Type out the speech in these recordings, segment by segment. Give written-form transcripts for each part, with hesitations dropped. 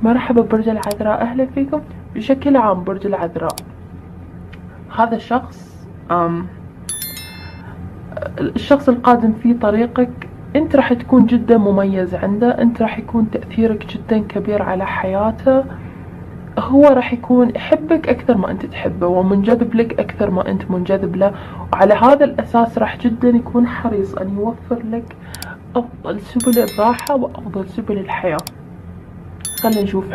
مرحبا برج العذراء، أهلا فيكم. بشكل عام برج العذراء هذا الشخص القادم في طريقك انت راح تكون جدا مميز عنده، انت راح يكون تأثيرك جدا كبير على حياته، هو راح يكون يحبك اكثر ما انت تحبه ومنجذب لك اكثر ما انت منجذب له، وعلى هذا الاساس راح جدا يكون حريص ان يوفر لك افضل سبل الراحة وافضل سبل الحياة. خلينا نشوف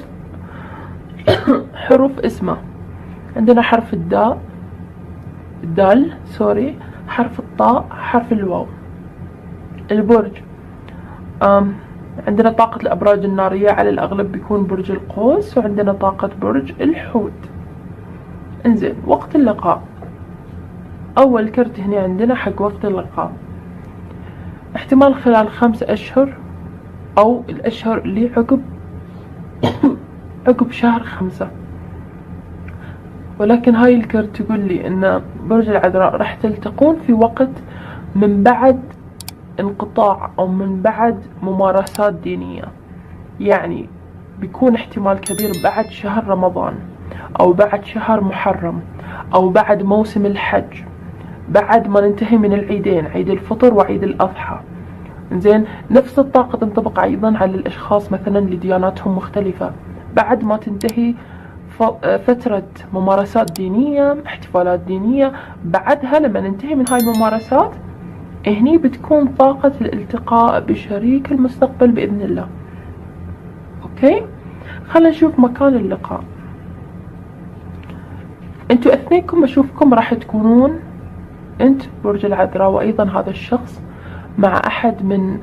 حروف اسمه. عندنا حرف الدال، حرف الطاء، حرف الواو. البرج عندنا طاقة الأبراج النارية على الأغلب بيكون برج القوس، وعندنا طاقة برج الحوت. انزين، وقت اللقاء أول كرت هنا عندنا حق وقت اللقاء، احتمال خلال 5 أشهر أو الأشهر اللي عقب شهر 5. ولكن هاي الكرت تقول لي ان برج العذراء راح تلتقون في وقت من بعد انقطاع او من بعد ممارسات دينية، يعني بيكون احتمال كبير بعد شهر رمضان او بعد شهر محرم او بعد موسم الحج، بعد ما ننتهي من العيدين، عيد الفطر وعيد الاضحى. زين، نفس الطاقة تنطبق ايضا على الاشخاص مثلا لدياناتهم مختلفة، بعد ما تنتهي فترة ممارسات دينية، احتفالات دينية، بعدها لما ننتهي من هاي الممارسات هني بتكون طاقة الالتقاء بشريك المستقبل بإذن الله. اوكي، خلينا نشوف مكان اللقاء. انتوا اثنينكم اشوفكم راح تكونون انت برج العذراء وايضا هذا الشخص مع احد من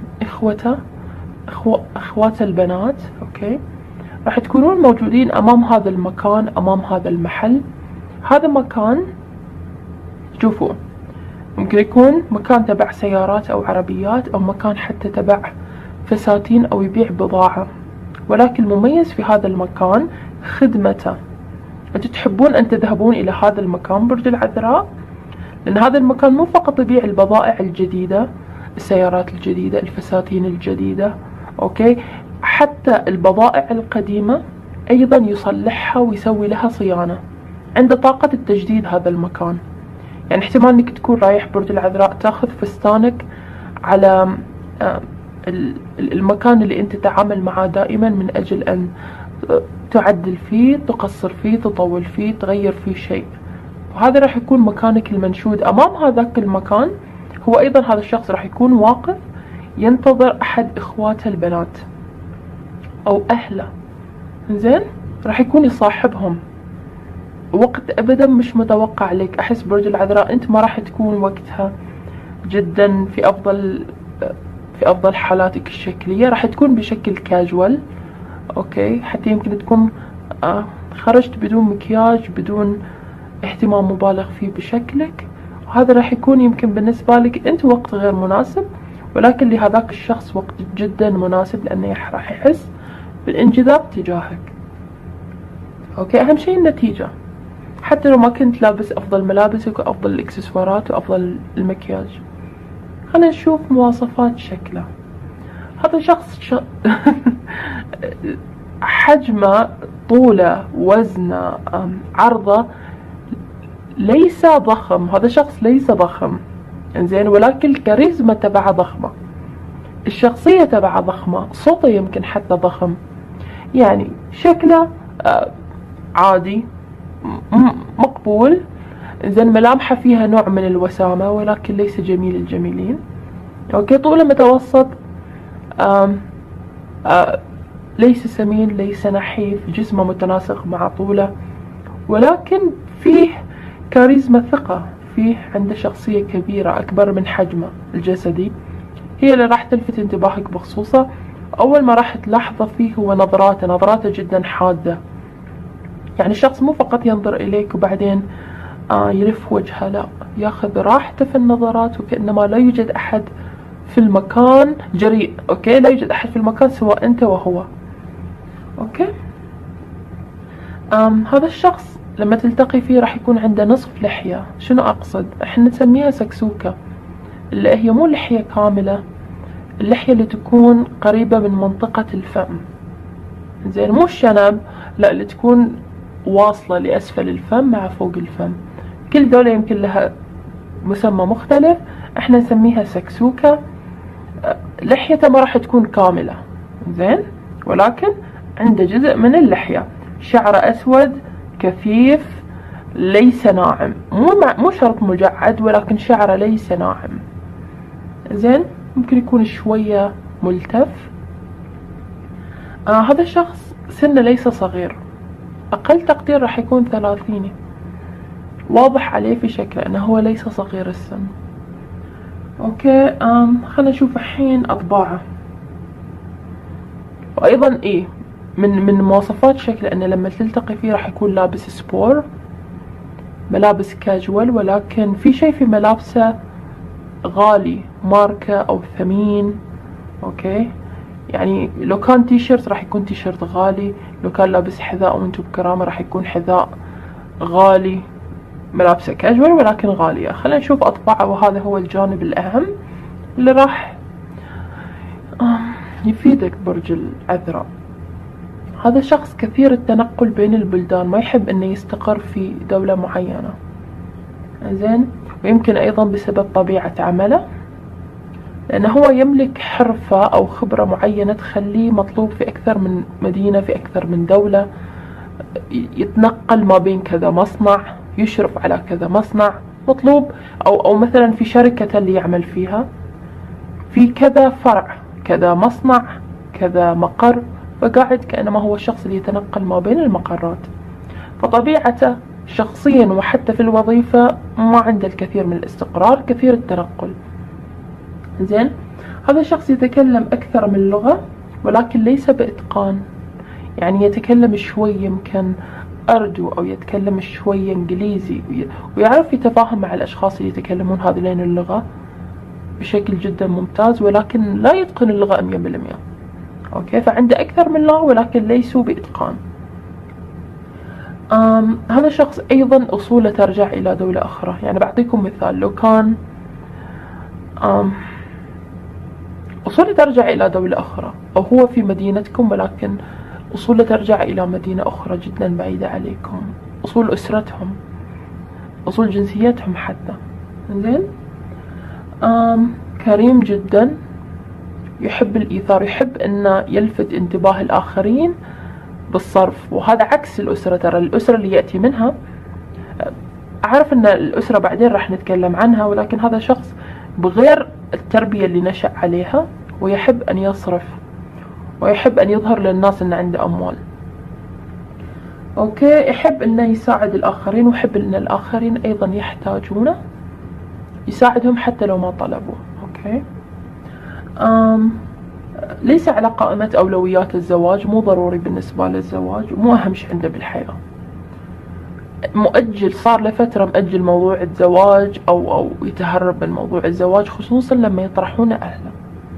اخواته البنات. اوكي، راح تكونون موجودين امام هذا المكان، امام هذا المحل. هذا مكان شوفوا ممكن يكون مكان تبع سيارات او عربيات، او مكان حتى تبع فساتين او يبيع بضاعة، ولكن المميز في هذا المكان خدمته. انتوا تحبون ان تذهبون الى هذا المكان برج العذراء، لان هذا المكان مو فقط يبيع البضائع الجديدة، السيارات الجديدة، الفساتين الجديدة، اوكي، حتى البضائع القديمة أيضا يصلحها ويسوي لها صيانة. عنده طاقة التجديد هذا المكان، يعني احتمال انك تكون رايح برج العذراء تاخذ فستانك على المكان اللي انت تتعامل معاه دائما من أجل أن تعدل فيه، تقصر فيه، تطول فيه، تغير فيه شيء، وهذا راح يكون مكانك المنشود. أمام هذاك المكان هو أيضا هذا الشخص راح يكون واقف ينتظر أحد إخواته البنات او اهله. زين، راح يكون يصاحبهم وقت ابدا مش متوقع لك. احس برج العذراء انت ما راح تكون وقتها جدا في افضل حالاتك الشكلية، راح تكون بشكل كاجوال. اوكي، حتى يمكن تكون خرجت بدون مكياج، بدون اهتمام مبالغ فيه بشكلك، وهذا راح يكون يمكن بالنسبة لك انت وقت غير مناسب، ولكن لهذاك الشخص وقت جدا مناسب، لانه راح يحس بالانجذاب تجاهك. اوكي، اهم شيء النتيجة، حتى لو ما كنت لابس افضل ملابسك وافضل الاكسسوارات وافضل المكياج. خلينا نشوف مواصفات شكله. هذا شخص حجمه، طوله، وزنه، عرضه ليس ضخم. هذا شخص ليس ضخم، انزين، ولكن الكاريزما تبعه ضخمة، الشخصية تبعه ضخمة، صوته يمكن حتى ضخم، يعني شكله عادي مقبول. زين، ملامحه فيها نوع من الوسامة ولكن ليس جميل الجميلين. اوكي، طوله متوسط، ليس سمين ليس نحيف، جسمه متناسق مع طوله، ولكن فيه كاريزما، ثقة فيه، عنده شخصية كبيرة أكبر من حجمه الجسدي، هي اللي راح تلفت انتباهك بخصوصه. أول ما راح تلاحظه فيه هو نظراته جدا حادة، يعني الشخص مو فقط ينظر إليك وبعدين يلف وجهه، لا، ياخذ راحته في النظرات، وكأنما لا يوجد أحد في المكان، جريء. أوكي، لا يوجد أحد في المكان سوى أنت وهو. أوكي، هذا الشخص لما تلتقي فيه راح يكون عنده نصف لحية. شنو أقصد؟ احنا نسميها سكسوكة، اللي هي مو لحية كاملة، اللحية اللي تكون قريبة من منطقة الفم. زين، مو الشنب، لا، اللي تكون واصلة لأسفل الفم مع فوق الفم. كل دولة يمكن لها مسمى مختلف، احنا نسميها سكسوكة. لحيته ما راح تكون كاملة، زين، ولكن عنده جزء من اللحية، شعره أسود كثيف ليس ناعم، مو شرط مجعد، ولكن شعره ليس ناعم، زين، ممكن يكون شوية ملتف. هذا الشخص سنه ليس صغير، أقل تقدير راح يكون 30، واضح عليه في شكله أنه هو ليس صغير السن. أوكي، خلينا نشوف الحين أطباعه. وأيضا من مواصفات شكله أنه لما تلتقي فيه راح يكون لابس سبور، ملابس كاجوال، ولكن في شيء في ملابسه غالي، ماركة أو ثمين. أوكي، يعني لو كان تيشيرت راح يكون تيشيرت غالي، لو كان لابس حذاء وانتو بكرامة راح يكون حذاء غالي. ملابسه كاجوال ولكن غالية. خلينا نشوف أطباعه، وهذا هو الجانب الأهم اللي راح يفيدك برج العذراء. هذا شخص كثير التنقل بين البلدان، ما يحب انه يستقر في دولة معينة، زين، ويمكن ايضا بسبب طبيعة عمله، لانه هو يملك حرفة او خبرة معينة تخليه مطلوب في اكثر من مدينة، في اكثر من دولة، يتنقل ما بين كذا مصنع، يشرف على كذا مصنع مطلوب، او مثلا في شركة اللي يعمل فيها في كذا فرع، كذا مصنع، كذا مقر، فقاعد كأنما هو الشخص اللي يتنقل ما بين المقرات. فطبيعته شخصيا وحتى في الوظيفة ما عنده الكثير من الاستقرار، كثير التنقل. زين، هذا الشخص يتكلم أكثر من لغة ولكن ليس بإتقان، يعني يتكلم شوي يمكن أردو، أو يتكلم شوي إنجليزي، ويعرف يتفاهم مع الأشخاص اللي يتكلمون هذين اللغة بشكل جدا ممتاز، ولكن لا يتقن اللغة 100%. أوكي، فعنده أكثر من لغة ولكن ليسوا بإتقان. هذا الشخص أيضا أصوله ترجع إلى دولة أخرى. يعني بعطيكم مثال، لو كان أصوله ترجع إلى دولة أخرى، أو هو في مدينتكم ولكن أصوله ترجع إلى مدينة أخرى جدا بعيدة عليكم، أصول أسرتهم، أصول جنسيتهم حتى، زين، كريم جدا، يحب الإيثار، يحب أنه يلفت انتباه الآخرين بالصرف، وهذا عكس الأسرة. ترى الأسرة اللي يأتي منها، أعرف أن الأسرة بعدين راح نتكلم عنها، ولكن هذا شخص بغير التربية اللي نشأ عليها، ويحب أن يصرف، ويحب أن يظهر للناس أن عنده أموال. أوكي، يحب أنه يساعد الآخرين، ويحب أن الآخرين أيضا يحتاجونه، يساعدهم حتى لو ما طلبوا. أوكي، ليس على قائمة أولويات الزواج، مو ضروري بالنسبة للزواج، مو أهم شيء عنده بالحياة. مؤجل، صار له فترة مؤجل موضوع الزواج، أو يتهرب من موضوع الزواج، خصوصا لما يطرحونه أهله.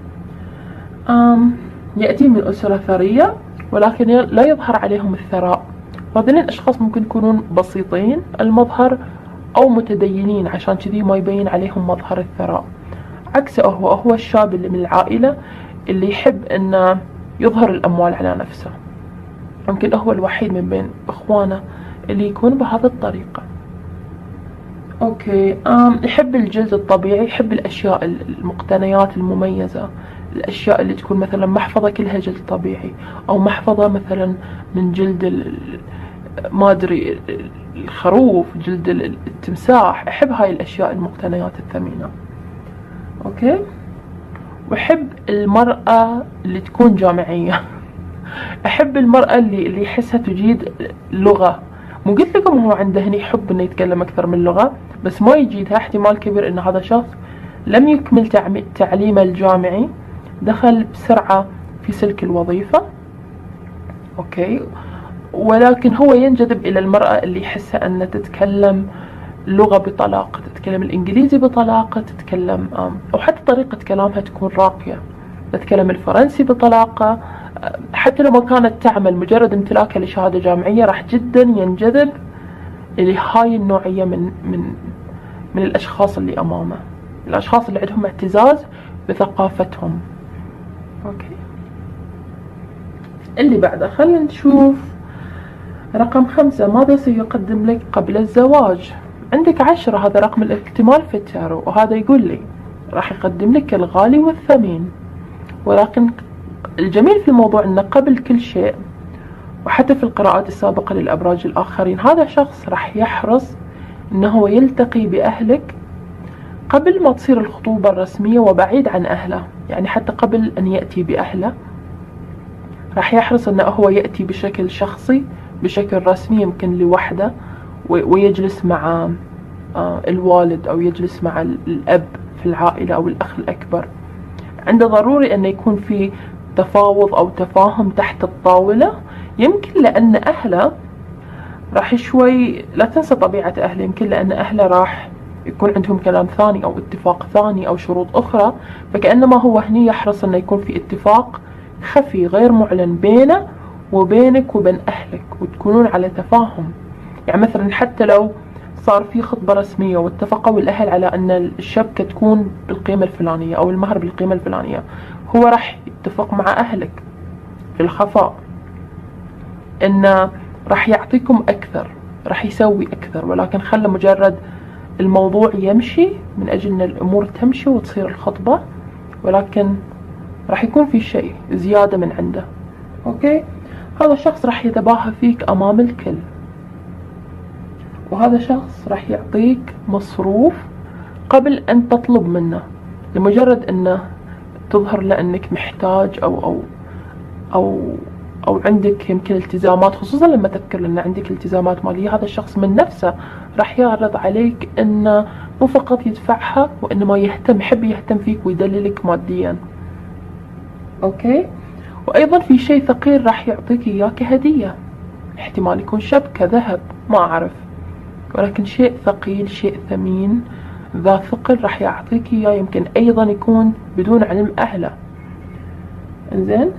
يأتي من أسرة ثرية ولكن لا يظهر عليهم الثراء. هذين الأشخاص ممكن يكونون بسيطين المظهر أو متدينين، عشان كذي ما يبين عليهم مظهر الثراء. عكسه، هو الشاب اللي من العائلة اللي يحب أنه يظهر الأموال على نفسه. يمكن هو الوحيد من بين إخوانه اللي يكون بهذه الطريقة. أوكي، يحب الجلد الطبيعي، يحب الأشياء المقتنيات المميزة، الأشياء اللي تكون مثلا محفظة كلها جلد طبيعي، أو محفظة مثلا من جلد ما أدري الخروف، جلد التمساح. أحب هاي الأشياء المقتنيات الثمينة. أوكي، وأحب المرأة اللي تكون جامعية. أحب المرأة اللي يحسها تجيد لغة. مو قلت لكم هو عنده هني حب إنه يتكلم أكثر من لغة، بس ما يجيدها. احتمال كبير إن هذا شخص لم يكمل تعليمه الجامعي، دخل بسرعة في سلك الوظيفة. أوكي، ولكن هو ينجذب إلى المرأة اللي يحسها أنها تتكلم لغة بطلاقة، تتكلم الإنجليزي بطلاقة، تتكلم أو حتى طريقة كلامها تكون راقية، تتكلم الفرنسي بطلاقة. حتى لو ما كانت تعمل، مجرد امتلاكها لشهادة جامعية راح جدا ينجذب إلى هاي النوعية من الأشخاص اللي أمامه، الأشخاص اللي عندهم اعتزاز بثقافتهم. أوكي، اللي بعده خلينا نشوف رقم 5. ماذا سيقدم لك قبل الزواج؟ عندك 10، هذا رقم الاكتمال في التارو، وهذا يقول لي راح يقدم لك الغالي والثمين. ولكن الجميل في الموضوع انه قبل كل شيء، وحتى في القراءات السابقة للأبراج الآخرين، هذا شخص راح يحرص انه هو يلتقي بأهلك قبل ما تصير الخطوبة الرسمية وبعيد عن أهله. يعني حتى قبل أن يأتي بأهله راح يحرص أنه هو يأتي بشكل شخصي، بشكل رسمي، يمكن لوحده، ويجلس مع الوالد أو يجلس مع الأب في العائلة أو الأخ الأكبر. عنده ضروري أن يكون في تفاوض أو تفاهم تحت الطاولة، يمكن لأن أهله راح شوي، لا تنسى طبيعة أهله، يمكن لأن أهله راح يكون عندهم كلام ثاني أو اتفاق ثاني أو شروط أخرى، فكأنما هو هني يحرص أنه يكون في اتفاق خفي غير معلن بينه وبينك وبين أهلك، وتكونون على تفاهم. يعني مثلا حتى لو صار في خطبة رسمية واتفقوا الأهل على أن الشبكة تكون بالقيمة الفلانية أو المهر بالقيمة الفلانية، هو راح يتفق مع أهلك في الخفاء أنه راح يعطيكم أكثر، راح يسوي أكثر، ولكن خلى مجرد الموضوع يمشي من أجل أن الأمور تمشي وتصير الخطبة، ولكن راح يكون في شيء زيادة من عنده. أوكي، هذا الشخص راح يتباهى فيك أمام الكل، وهذا شخص راح يعطيك مصروف قبل أن تطلب منه، لمجرد أنه تظهر له أنك محتاج أو أو عندك يمكن التزامات، خصوصا لما تذكر أن عندك التزامات مالية. هذا الشخص من نفسه راح يعرض عليك أنه مو فقط يدفعها، وإنما يحب يهتم فيك ويدللك ماديا. أوكي، وأيضا في شيء ثقيل راح يعطيك إياه كهدية، احتمال يكون شبكة ذهب، ما أعرف، ولكن شيء ثقيل، شيء ثمين ذا ثقل راح يعطيك إياه، يمكن أيضا يكون بدون علم أهله. إنزين،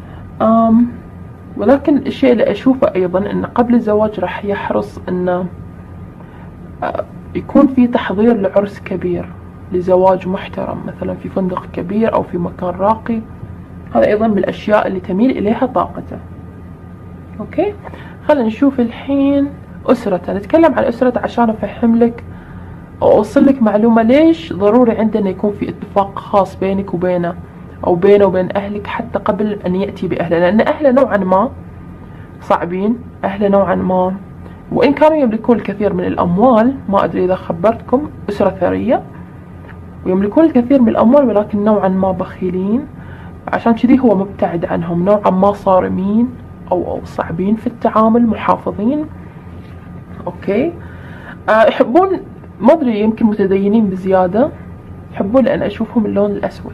ولكن الشيء اللي أشوفه أيضا أنه قبل الزواج راح يحرص أنه يكون في تحضير لعرس كبير، لزواج محترم، مثلا في فندق كبير أو في مكان راقي. هذا أيضا من الأشياء اللي تميل إليها طاقته. أوكي، خلينا نشوف الحين أسرته. نتكلم عن أسرته عشان أفهم لك أو أوصل لك معلومة ليش ضروري عندنا يكون في اتفاق خاص بينك وبينه، أو بينه وبين أهلك حتى قبل أن يأتي بأهله. لأن أهله نوعا ما صعبين، أهله نوعا ما وإن كانوا يملكون الكثير من الأموال، ما أدري إذا خبرتكم، أسرة ثرية ويملكون الكثير من الأموال، ولكن نوعا ما بخيلين، عشان كذي هو مبتعد عنهم، نوعا ما صارمين أو صعبين في التعامل، محافظين. أوكي، يحبون، ما أدري، يمكن متدينين بزيادة، يحبون لأن أشوفهم اللون الأسود.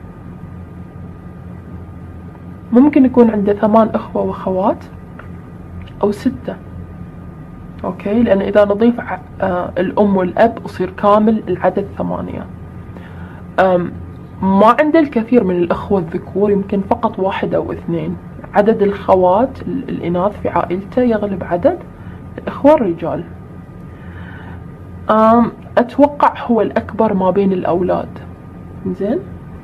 ممكن يكون عنده 8 أخوة وأخوات أو 6. أوكي، لأن إذا نضيف الأم والأب يصير كامل العدد 8. ما عنده الكثير من الأخوة الذكور، يمكن فقط 1 أو 2. عدد الخوات الإناث في عائلته يغلب عدد الأخوة الرجال. أتوقع هو الأكبر ما بين الأولاد. زين،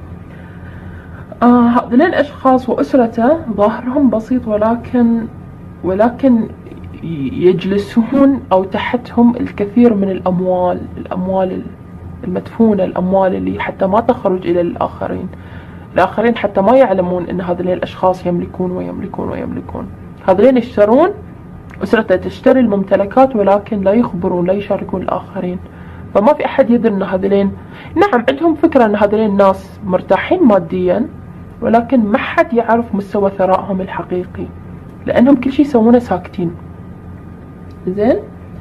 هذين الأشخاص وأسرته ظاهرهم بسيط، ولكن يجلسون أو تحتهم الكثير من الأموال المدفونة، الأموال اللي حتى ما تخرج إلى الآخرين حتى ما يعلمون أن هذين الأشخاص يملكون ويملكون ويملكون. هذين يشترون، أسرته تشتري الممتلكات، ولكن لا يخبرون، لا يشاركون الآخرين. فما في أحد يدري أن هذين، نعم عندهم فكرة أن هذين الناس مرتاحين ماديا، ولكن ما حد يعرف مستوى ثرائهم الحقيقي، لأنهم كل شيء يسوونه ساكتين. زين،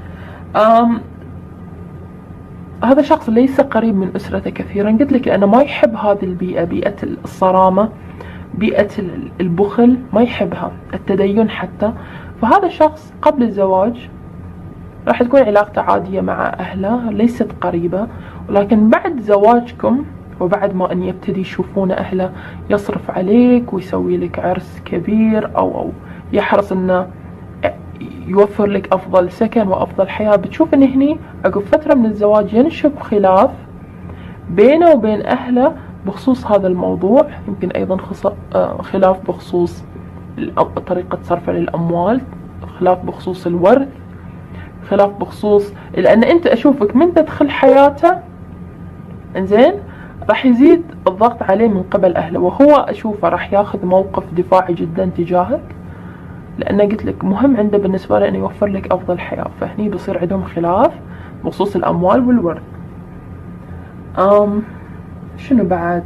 هذا شخص ليس قريب من أسرته كثيرا، قلت لك لأنه ما يحب هذه البيئة، بيئة الصرامة، بيئة البخل، ما يحبها، التدين حتى. فهذا الشخص قبل الزواج راح تكون علاقته عادية مع أهله، ليست قريبة، ولكن بعد زواجكم وبعد ما أن يبتدي يشوفون أهله يصرف عليك ويسوي لك عرس كبير، أو يحرص أنه يوفر لك أفضل سكن وأفضل حياة، بتشوف أن هني عقب فترة من الزواج ينشب خلاف بينه وبين أهله بخصوص هذا الموضوع. يمكن أيضا خلاف بخصوص طريقة صرفه للأموال، خلاف بخصوص الورث، خلاف بخصوص، لأن أنت أشوفك من تدخل حياته إنزين راح يزيد الضغط عليه من قبل أهله، وهو أشوفه راح ياخذ موقف دفاعي جدا تجاهك، لأنه قلت لك مهم عنده بالنسبة له أنه يوفر لك أفضل حياة. فهني بصير عندهم خلاف بخصوص الأموال والورث. شنو بعد؟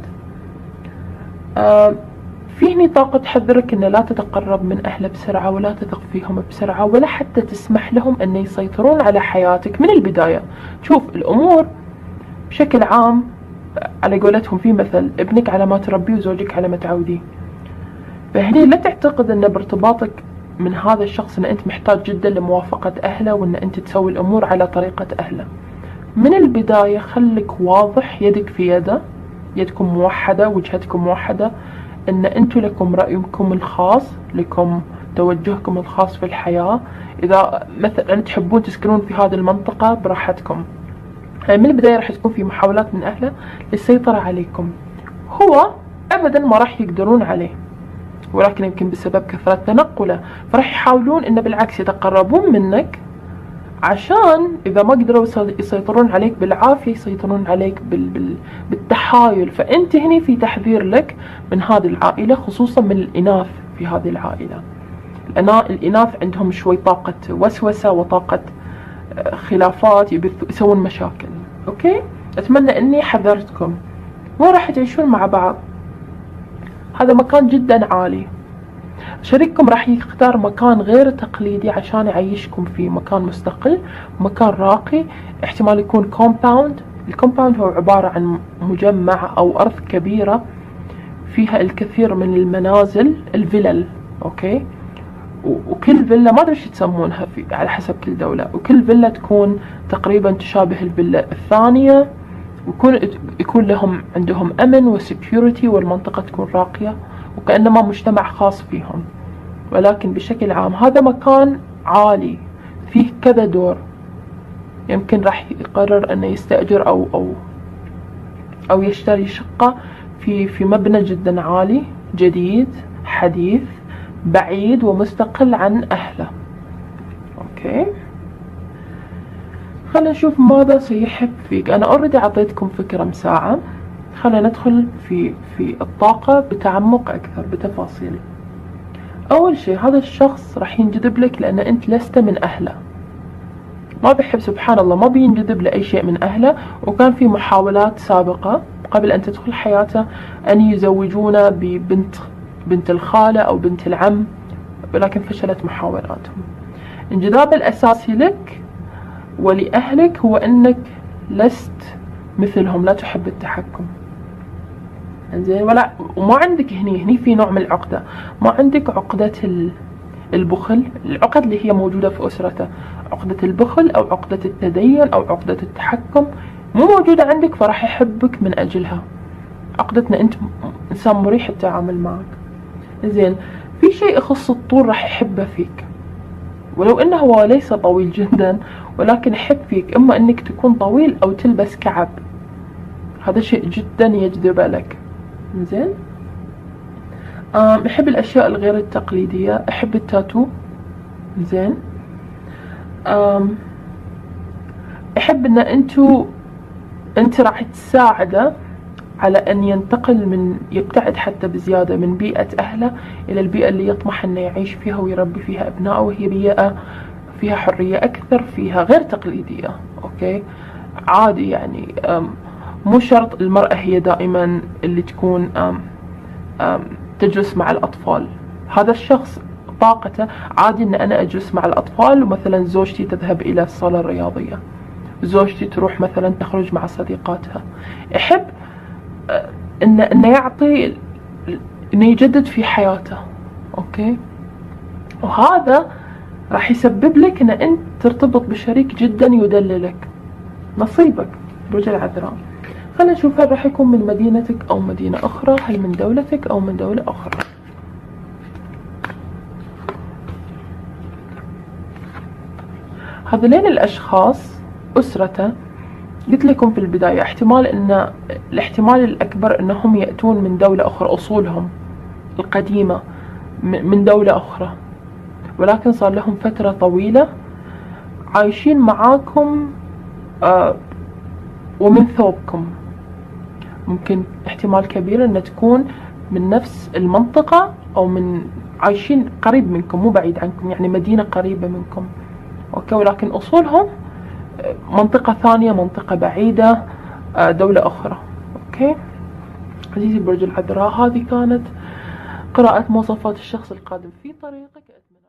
في هني طاقة تحذرك أن لا تتقرب من أهله بسرعة، ولا تثق فيهم بسرعة، ولا حتى تسمح لهم أن يسيطرون على حياتك من البداية. شوف الأمور بشكل عام على قولتهم في مثل، ابنك على ما تربيه وزوجك على ما تعوديه. فهني لا تعتقد أن بارتباطك من هذا الشخص أن أنت محتاج جدا لموافقة أهله، وأن أنت تسوي الأمور على طريقة أهله. من البداية خليك واضح، يدك في يده، يدكم موحدة، وجهتكم موحدة، أن أنتم لكم رأيكم الخاص، لكم توجهكم الخاص في الحياة. إذا مثلا تحبون تسكنون في هذه المنطقة براحتكم، من البداية راح تكون في محاولات من أهله للسيطرة عليكم. هو أبدا ما راح يقدرون عليه، ولكن يمكن بسبب كثرة تنقله فراح يحاولون إنه بالعكس يتقربون منك، عشان إذا ما قدروا يسيطرون عليك بالعافية يسيطرون عليك بالتحايل. فأنت هنا في تحذير لك من هذه العائلة، خصوصا من الإناث في هذه العائلة. الإناث عندهم شوي طاقة وسوسة وطاقة خلافات، يسوون مشاكل. أوكي، أتمنى أني حذرتكم. وين راح تعيشون مع بعض؟ هذا مكان جدا عالي. شريككم راح يختار مكان غير تقليدي عشان يعيشكم فيه، مكان مستقل، مكان راقي. احتمال يكون كومباوند. الكومباوند هو عبارة عن مجمع أو أرض كبيرة فيها الكثير من المنازل، الفلل. أوكي، وكل فيلا ما أدري ايش تسمونها على حسب كل دولة، وكل فيلا تكون تقريبا تشابه الفيلا الثانية، يكون لهم عندهم أمن وسكيورتي، والمنطقة تكون راقية وكأنما مجتمع خاص فيهم. ولكن بشكل عام هذا مكان عالي فيه كذا دور. يمكن راح يقرر أنه يستأجر أو يشتري شقة في مبنى جدا عالي، جديد حديث، بعيد ومستقل عن أهله. أوكي، خلينا نشوف ماذا سيحب فيك. أنا أوريدي أعطيتكم فكرة مساعة، خلينا ندخل في الطاقة بتعمق أكثر بتفاصيل. أول شيء هذا الشخص راح ينجذب لك لأن أنت لست من أهله، ما بيحب، سبحان الله، ما بينجذب لأي شيء من أهله. وكان في محاولات سابقة قبل أن تدخل حياته أن يزوجونه بنت الخالة أو بنت العم، ولكن فشلت محاولاتهم. الانجذاب الأساسي لك ولأهلك هو أنك لست مثلهم، لا تحب التحكم. زين، وما عندك هني في نوع من العقدة، ما عندك عقدة البخل، العقد اللي هي موجودة في أسرته، عقدة البخل أو عقدة التدين أو عقدة التحكم مو موجودة عندك، فراح يحبك من أجلها. عقدتنا أنت إنسان مريح التعامل معك. زين، في شيء يخص الطول راح يحبه فيك، ولو انه هو ليس طويل جدا، ولكن يحب فيك اما انك تكون طويل او تلبس كعب. هذا شيء جدا يجذبه لك. زين، يحب الاشياء الغير التقليدية، يحب التاتو. زين، يحب ان انت راح تساعده على أن ينتقل يبتعد حتى بزيادة من بيئة أهله إلى البيئة اللي يطمح أنه يعيش فيها ويربي فيها أبنائه، وهي بيئة فيها حرية أكثر، فيها غير تقليدية. أوكي، عادي يعني، مو شرط المرأة هي دائما اللي تكون تجلس مع الأطفال. هذا الشخص طاقته عادي أن أنا أجلس مع الأطفال، ومثلا زوجتي تذهب إلى الصالة الرياضية، زوجتي تروح مثلا تخرج مع صديقاتها. يحب انه يعطي، انه يجدد في حياته. اوكي، وهذا راح يسبب لك ان انت ترتبط بشريك جدا يدللك. نصيبك برج العذراء. خلينا نشوف هل راح يكون من مدينتك او مدينة اخرى، هل من دولتك او من دولة اخرى. هذين الاشخاص اسرته، قلت لكم في البداية الاحتمال الأكبر أنهم يأتون من دولة أخرى، أصولهم القديمة من دولة أخرى، ولكن صار لهم فترة طويلة عايشين معاكم ومن ثوبكم. ممكن احتمال كبير أن تكون من نفس المنطقة أو من عايشين قريب منكم، مو بعيد عنكم، يعني مدينة قريبة منكم. أوكي، ولكن أصولهم منطقة ثانية، منطقة بعيدة، دولة أخرى. أوكي عزيزي برج العذراء، هذه كانت قراءة مواصفات الشخص القادم في طريقك.